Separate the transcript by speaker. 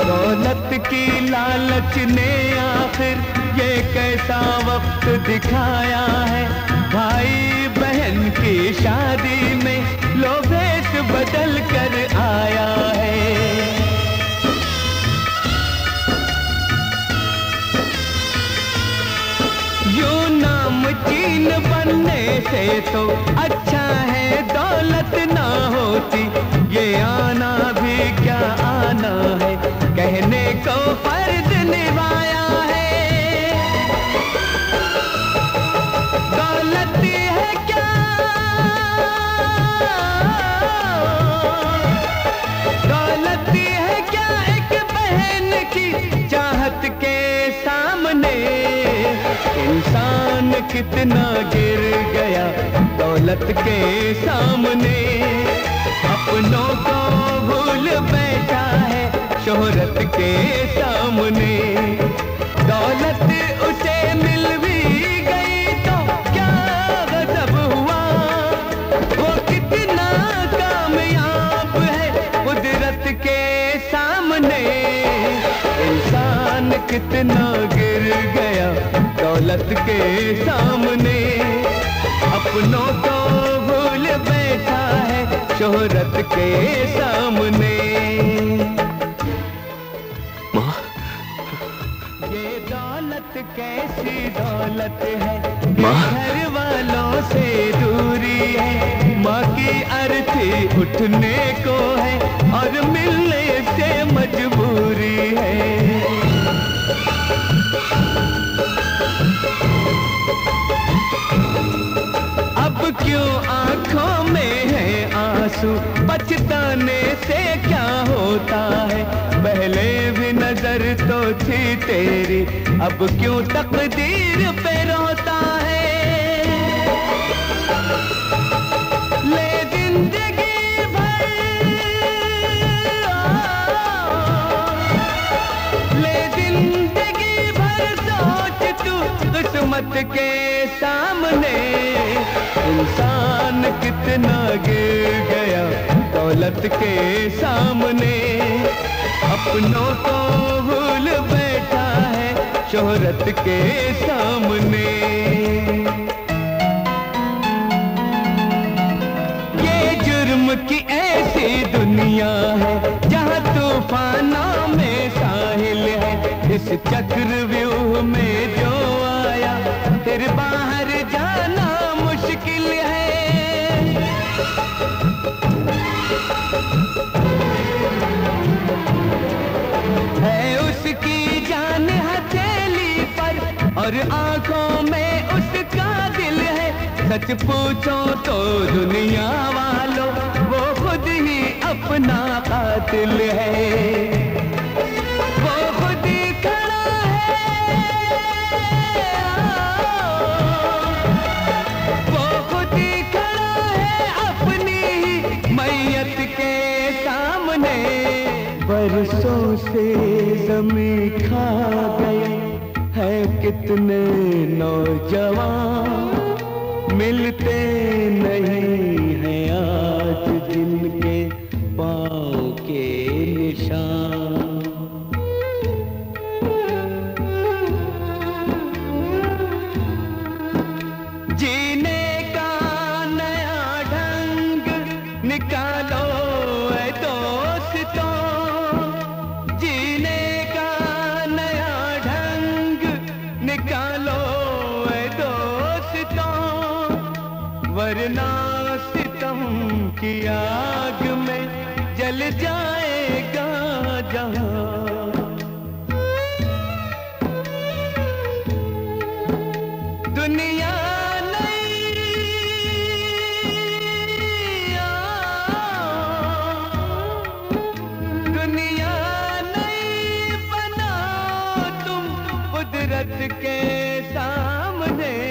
Speaker 1: दौलत की लालच ने आखिर ये कैसा वक्त दिखाया है। भाई बहन की शादी में लो भेष बदल कर आया है। यूं नामचीन बनने से तो अच्छा है दौलत ना होती। ये आना भी क्या आना है, कहने को फर्ज निभाया है। दौलत है क्या, दौलत है क्या एक बहन की चाहत के सामने। इंसान कितना गिर गया दौलत के सामने। अपनों को भूल बैठा है शोहरत के सामने। दौलत उसे मिल भी गई तो क्या गजब हुआ। वो कितना कामयाब है कुदरत के सामने। इंसान कितना गिर गया दौलत के सामने। अपनों को भूल बैठा है शोहरत के सामने।
Speaker 2: माँ,
Speaker 1: ये दौलत कैसी दौलत है,
Speaker 2: माँ,
Speaker 1: घर वालों से दूरी है। माँ की अर्थी उठने को है और मिलने से मजबूरी है। अब क्यों आंखों में है आंसू, पछताने से क्या होता है। पहले भी नजर तो थी तेरी, अब क्यों तकदीर पे रोता है। ले जिंदगी भर, ले जिंदगी भर सोच तू किस्मत के सामने। इंसान कितना गिर गया दौलत के सामने। अपनों को भूल बैठा है शोहरत के सामने। ये जुर्म की ऐसी दुनिया है जहाँ तूफानों में साहिल है। इस चक्रव्यूह में जो आया फिर बाहर जाना मुश्किल है। उसकी जान हथेली पर और आंखों में उसका दिल है। सच पूछो तो दुनिया वालों वो खुद ही अपना कातिल है। वो खुद ही खड़ा है, वो खुद ही खड़ा है अपनी ही मैयत के सामने। बरसों से ज़मीं खा गए हैं कितने नौजवान, मिलते नहीं हैं आज जिनके पाँव के निशान। जीने का नया ढंग निकालो ऐ दोस्तों, जीने का नया ढंग निकालो ऐ दोस्तों। वरना सितम की आग में जल जाएगा जहां। दुनिया दुनिया नहीं बनाओ तुम कुदरत के सामने।